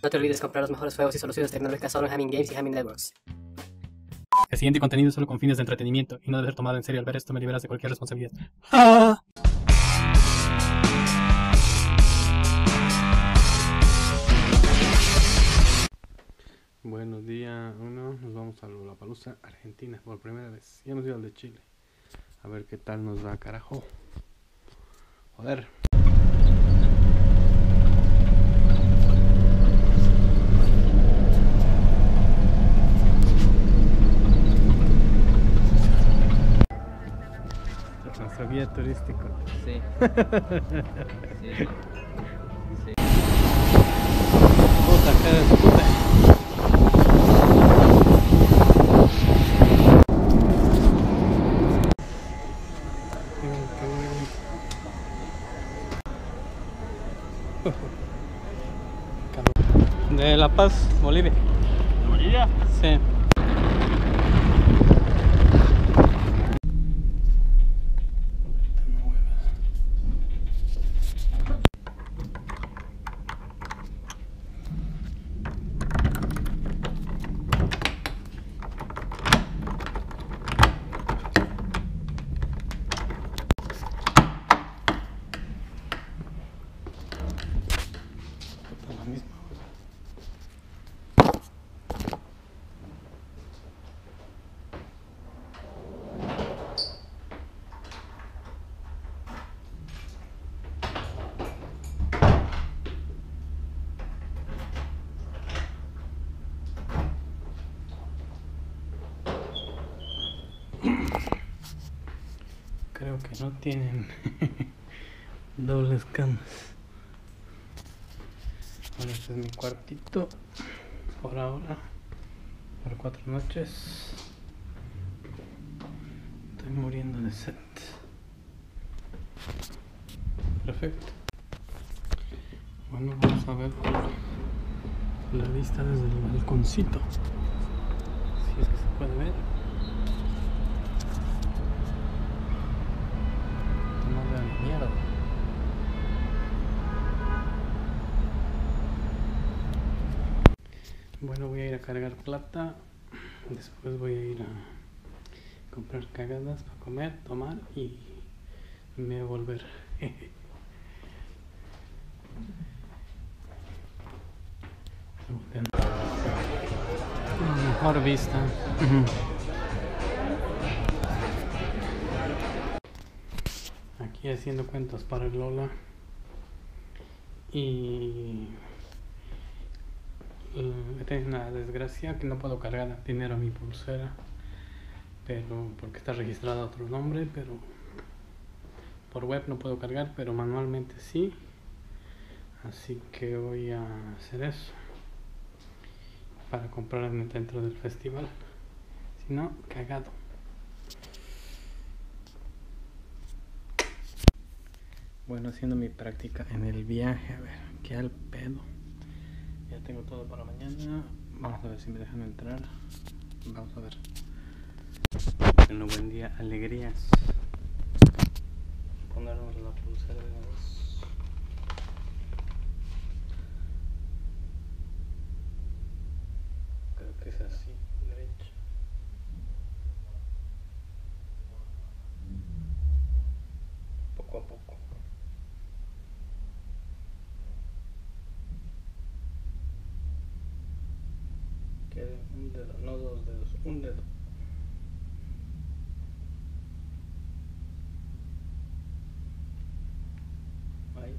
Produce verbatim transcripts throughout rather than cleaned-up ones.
No te olvides comprar los mejores juegos y soluciones tecnológicas solo en Hamming Games y Hamming Networks. El siguiente contenido es solo con fines de entretenimiento y no debe ser tomado en serio. Al ver esto me liberas de cualquier responsabilidad. ¡Ah! Buenos días, uno, nos vamos a Lollapalooza, Argentina, por primera vez. Ya hemos ido al de Chile. A ver qué tal nos va, carajo. Joder. Nuestro guía turístico. Sí. Sí. Sí. Puta, cara de puta. De La Paz, Bolivia. ¿De Bolivia? Sí. La misma. Creo que no tienen dobles camas. Bueno, este es mi cuartito por ahora, por cuatro noches. Estoy muriendo de sed. Perfecto. Bueno, vamos a ver la vista desde el balconcito, si es que se puede ver. No vean mierda. Bueno, voy a ir a cargar plata. Después voy a ir a comprar cagadas para comer, tomar y me voy a volver. La mejor vista. Aquí haciendo cuentas para el Lola. Y he tenido una desgracia que no puedo cargar dinero a mi pulsera, pero porque está registrado a otro nombre, pero por web no puedo cargar, pero manualmente sí. Así que voy a hacer eso para comprar dentro del festival, si no, cagado. Bueno, haciendo mi práctica en el viaje, a ver, qué al pedo. Ya tengo todo para mañana. Vamos a ver si me dejan entrar. Vamos a ver. Bueno, buen día, alegrías. Ponernos la pulsera de una vez. Creo que es así, derecha. Poco a poco. Quede un dedo, no dos dedos, un dedo. Ahí.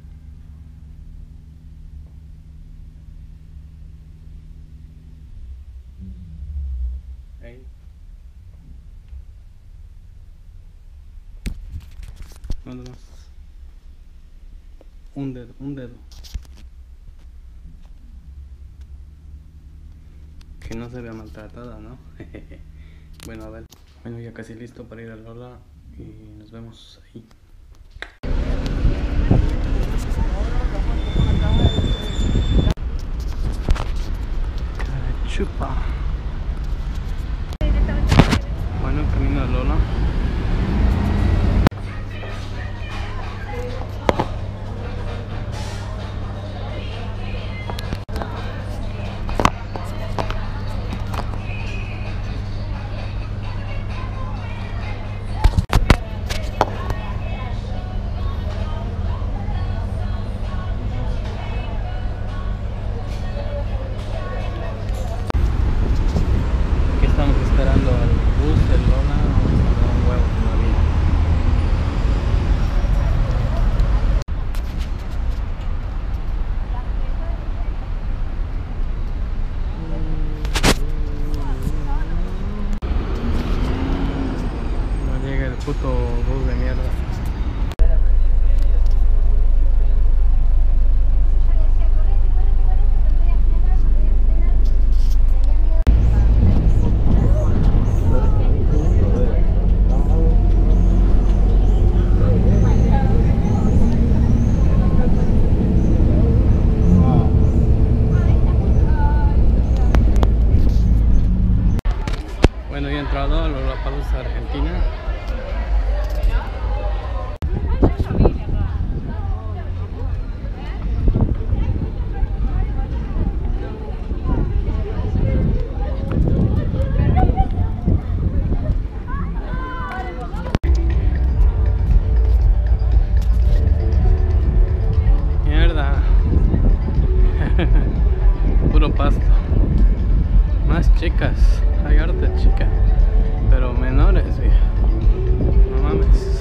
Ahí. Nada más. Un dedo, un dedo. Que no se vea maltratada, ¿no? Bueno, a ver. Bueno, ya casi listo para ir a Lola y nos vemos ahí. Chupa. Bueno, camino a Lola. puto bus de mierda. Bueno, ya he entrado a Lollapalooza Argentina. Mierda. Puro pasto. Más chicas. Hay harta chica, pero menores, vieja. No mames.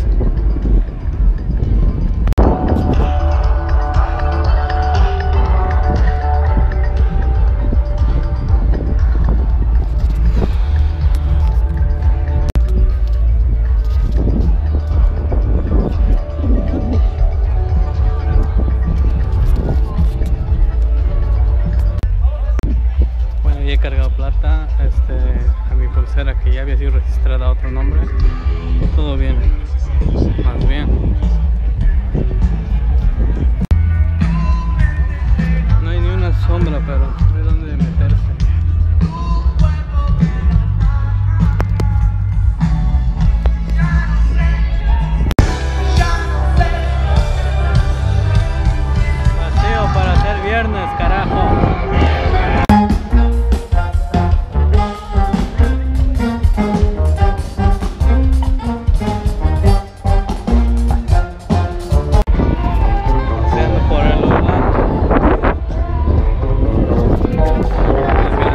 Bueno, ya he cargado plata este, a mi pulsera, que ya había sido registrada a otro nombre. Todo bien, más bien. No hay ni una sombra, pero no hay dónde meterse. Paseo para hacer viernes, carajo. Por el lugar.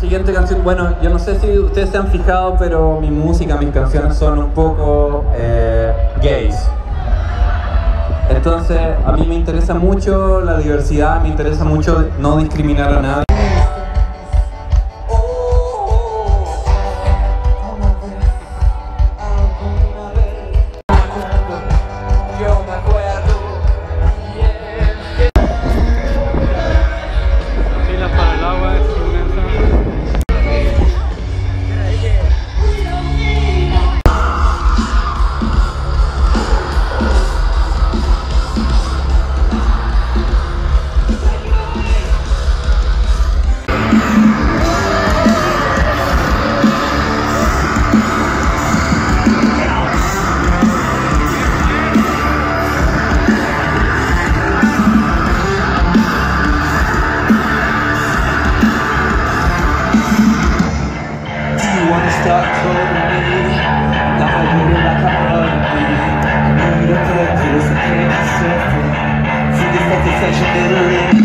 siguiente canción, bueno, yo no sé si ustedes se han fijado, pero mi música, mis canciones son un poco eh, gays. Entonces, a mí me interesa mucho la diversidad, me interesa mucho no discriminar a nadie. Session